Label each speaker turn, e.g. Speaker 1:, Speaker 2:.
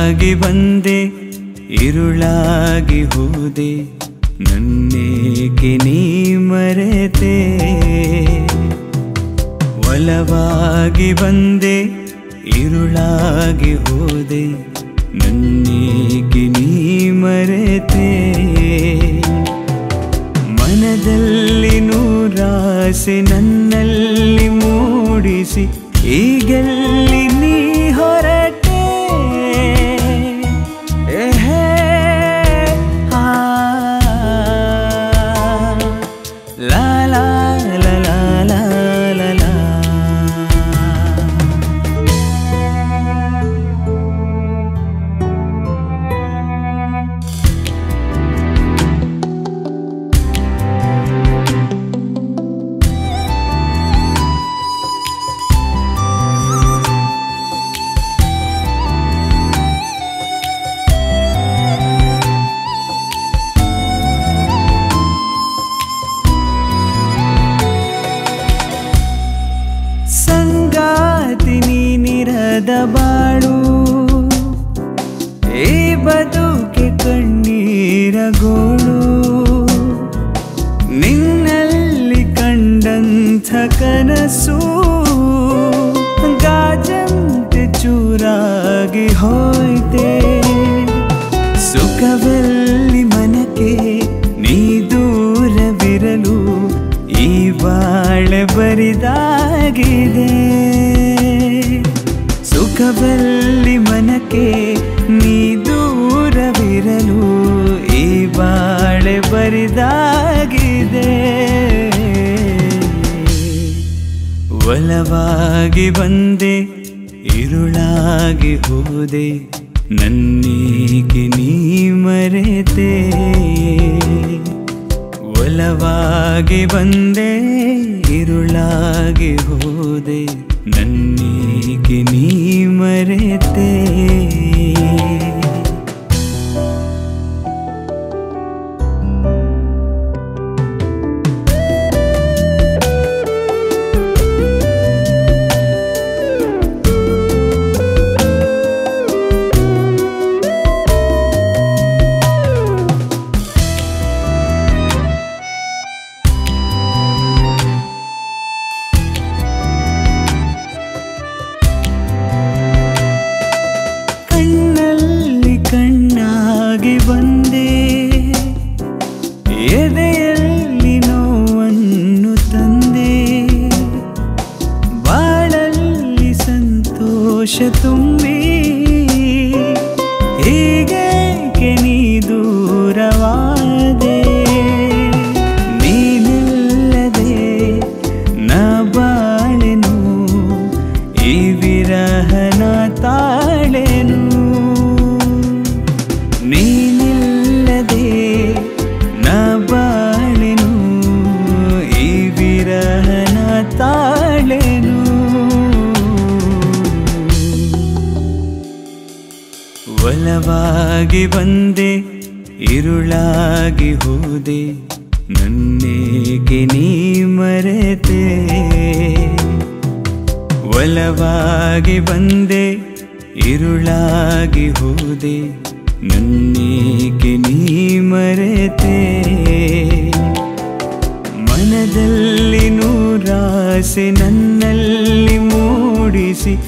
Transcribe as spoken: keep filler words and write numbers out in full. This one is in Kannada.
Speaker 1: ಒಲವಾಗಿ ಬಂದೆ ಇರುಳಾಗಿ ಹೋದೆ ನನ್ನೇಕೆ ನೀ ಮರೆತೆ ಒಲವಾಗಿ ಬಂದೆ ಇರುಳಾಗಿ ಹೋದೆ ನನ್ನೇಕೆ ನೀ ಮರೆತೆ ಮನದಲ್ಲಿ ನೂರಾಸೆ ನನ್ನಲ್ಲಿ ಮೂಡಿಸಿ ಈಗೆಲ್ಲಿ ನೀ ಹೊರಟೆ ಏಹೇ ಆ ಲಾ ಲಾ ಲಾ ಲಾ ಲಾ ಲಾ ಲಾ ಬಾಳು ಈ ಬದುಕೆ ಕಣ್ಣೀರ ಗೋಳು ನಿನ್ನಲ್ಲಿ ಕಂಡಂಥ ಕನಸು ಗಾಜಂತೆ ಚೂರಾಗಿ ಹೋಯ್ತೆ ಸುಖವೆಲ್ಲಿ ಮನಕ್ಕೆ ನೀ ದೂರವಿರಲು ಈ ಬಾಳೆ ಬರಿದಾಗಿದೆ ಸುಖವೆಲ್ಲಿ ಮನಕ್ಕೆ ನೀ ದೂರವಿರಲು ಈ ಬಾಳೆ ಬರಿದಾಗಿದೆ ಒಲವಾಗಿ ಬಂದೆ ಇರುಳಾಗಿ ಹೋದೆ ನನ್ನೇಕೆ ನೀ ಮರೆತೆ ಒಲವಾಗಿ ಬಂದೆ ಇರುಳಾಗಿ ಹೋದೆ ನನ್ನೇಕೆ ನೀ ಮರೆತೆ ಎದೆಯಲ್ಲಿ ನೋವನ್ನು ತಂದೆ ಬಾಳಲ್ಲಿ ಸಂತೋಷ ತುಂಬಿ ಹೀಗೇಕೆ ನೀ ದೂರವಾದೆ ನೀನಿಲ್ಲದೆ ನಾ ಬಾಳೆನು ಈ ವಿರಹನ ತಾಳೆನು ನೀನಿಲ್ಲದೆ ನಾ ಬಾಳೆನು ಈ ವಿರಹನ ತಾಳೆನು ಒಲವಾಗಿ ಬಂದೆ ಇರುಳಾಗಿ ಹೋದೆ ನನ್ನೇಕೆ ನೀ ಮರೆತೆ ಒಲವಾಗಿ ಬಂದೆ ಇರುಳಾಗಿ ಹೋದೆ ನನ್ನೇಕೆ ನೀ ಮರೆತೆ ಮನದಲ್ಲಿ ನೂರಾಸೆ ನನ್ನಲ್ಲಿ ಮೂಡಿಸಿ